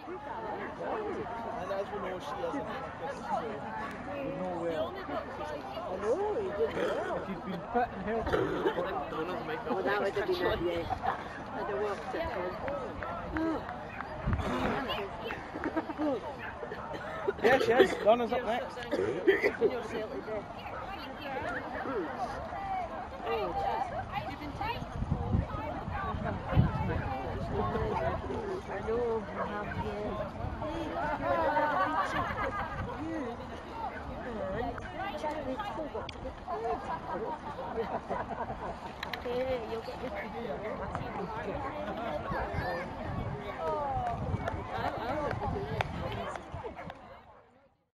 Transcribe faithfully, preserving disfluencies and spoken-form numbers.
And as we know, she hasn't practiced, so we know well. I know, you did well. If you'd been fit and healthy, you would have got well, that would have been it, yeah. I'd have worked it in. Yeah, she is. Donna's up next. I know, I have, yeah. Yeah, you'll get your I, I